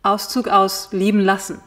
Auszug aus Lieben lassen.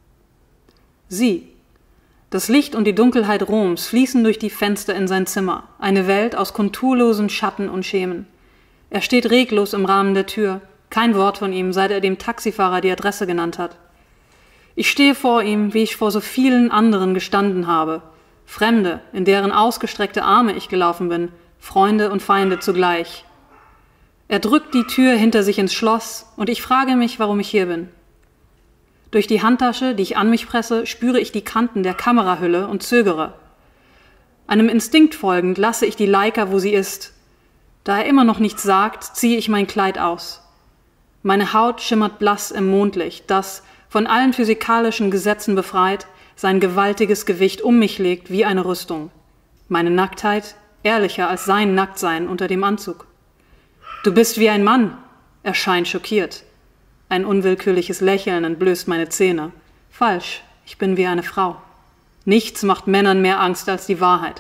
Sie. Das Licht und die Dunkelheit Roms fließen durch die Fenster in sein Zimmer, eine Welt aus konturlosen Schatten und Schemen. Er steht reglos im Rahmen der Tür, kein Wort von ihm, seit er dem Taxifahrer die Adresse genannt hat. Ich stehe vor ihm, wie ich vor so vielen anderen gestanden habe, Fremde, in deren ausgestreckte Arme ich gelaufen bin, Freunde und Feinde zugleich. Er drückt die Tür hinter sich ins Schloss und ich frage mich, warum ich hier bin. Durch die Handtasche, die ich an mich presse, spüre ich die Kanten der Kamerahülle und zögere. Einem Instinkt folgend lasse ich die Leica, wo sie ist. Da er immer noch nichts sagt, ziehe ich mein Kleid aus. Meine Haut schimmert blass im Mondlicht, das, von allen physikalischen Gesetzen befreit, sein gewaltiges Gewicht um mich legt wie eine Rüstung. Meine Nacktheit ehrlicher als sein Nacktsein unter dem Anzug. »Du bist wie ein Mann«, er scheint schockiert. Ein unwillkürliches Lächeln entblößt meine Zähne. Falsch, ich bin wie eine Frau. Nichts macht Männern mehr Angst als die Wahrheit.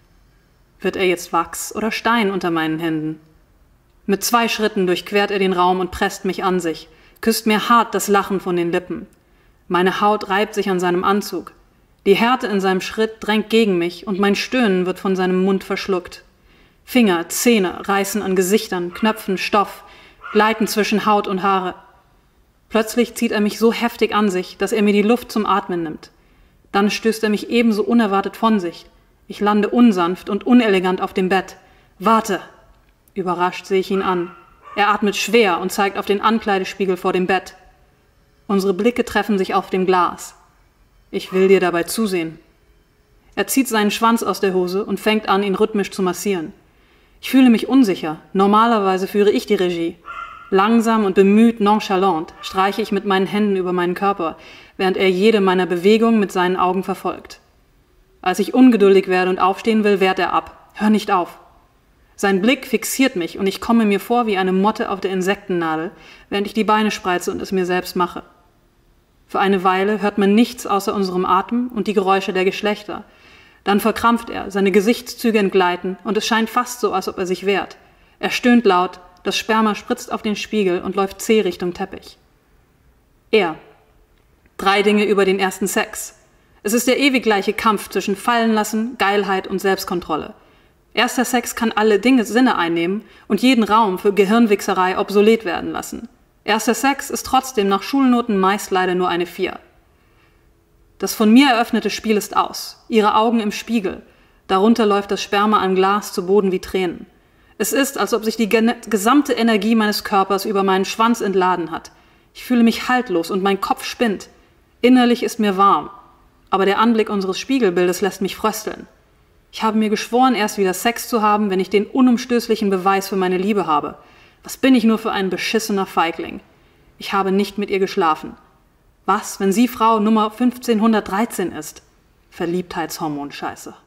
Wird er jetzt Wachs oder Stein unter meinen Händen? Mit 2 Schritten durchquert er den Raum und presst mich an sich, küsst mir hart das Lachen von den Lippen. Meine Haut reibt sich an seinem Anzug. Die Härte in seinem Schritt drängt gegen mich und mein Stöhnen wird von seinem Mund verschluckt. Finger, Zähne reißen an Gesichtern, Knöpfen, Stoff, gleiten zwischen Haut und Haare. Plötzlich zieht er mich so heftig an sich, dass er mir die Luft zum Atmen nimmt. Dann stößt er mich ebenso unerwartet von sich. Ich lande unsanft und unelegant auf dem Bett. »Warte!« Überrascht sehe ich ihn an. Er atmet schwer und zeigt auf den Ankleidespiegel vor dem Bett. Unsere Blicke treffen sich auf dem Glas. Ich will dir dabei zusehen. Er zieht seinen Schwanz aus der Hose und fängt an, ihn rhythmisch zu massieren. Ich fühle mich unsicher. Normalerweise führe ich die Regie. Langsam und bemüht nonchalant streiche ich mit meinen Händen über meinen Körper, während er jede meiner Bewegungen mit seinen Augen verfolgt. Als ich ungeduldig werde und aufstehen will, wehrt er ab. Hör nicht auf. Sein Blick fixiert mich und ich komme mir vor wie eine Motte auf der Insektennadel, während ich die Beine spreize und es mir selbst mache. Für eine Weile hört man nichts außer unserem Atem und die Geräusche der Geschlechter. Dann verkrampft er, seine Gesichtszüge entgleiten und es scheint fast so, als ob er sich wehrt. Er stöhnt laut, das Sperma spritzt auf den Spiegel und läuft zäh Richtung Teppich. Er. 3 Dinge über den ersten Sex. Es ist der ewig gleiche Kampf zwischen Fallenlassen, Geilheit und Selbstkontrolle. Erster Sex kann alle Sinne einnehmen und jeden Raum für Gehirnwichserei obsolet werden lassen. Erster Sex ist trotzdem nach Schulnoten meist leider nur eine 4. Das von mir eröffnete Spiel ist aus. Ihre Augen im Spiegel. Darunter läuft das Sperma an Glas zu Boden wie Tränen. Es ist, als ob sich die gesamte Energie meines Körpers über meinen Schwanz entladen hat. Ich fühle mich haltlos und mein Kopf spinnt. Innerlich ist mir warm. Aber der Anblick unseres Spiegelbildes lässt mich frösteln. Ich habe mir geschworen, erst wieder Sex zu haben, wenn ich den unumstößlichen Beweis für meine Liebe habe. Was bin ich nur für ein beschissener Feigling? Ich habe nicht mit ihr geschlafen. Was, wenn sie Frau Nummer 1513 ist? Verliebtheitshormon-Scheiße.